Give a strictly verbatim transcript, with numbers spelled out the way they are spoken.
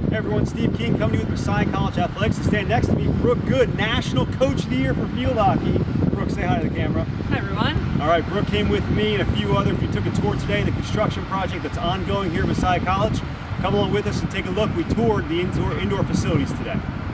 Hey everyone, Steve King coming to you with Messiah College Athletics. And stand next to me, Brooke Good, National Coach of the Year for field hockey. Brooke, say hi to the camera. Hi everyone. All right, Brooke came with me and a few others. We took a tour today of the construction project that's ongoing here at Messiah College. Come along with us and take a look. We toured the indoor, indoor facilities today.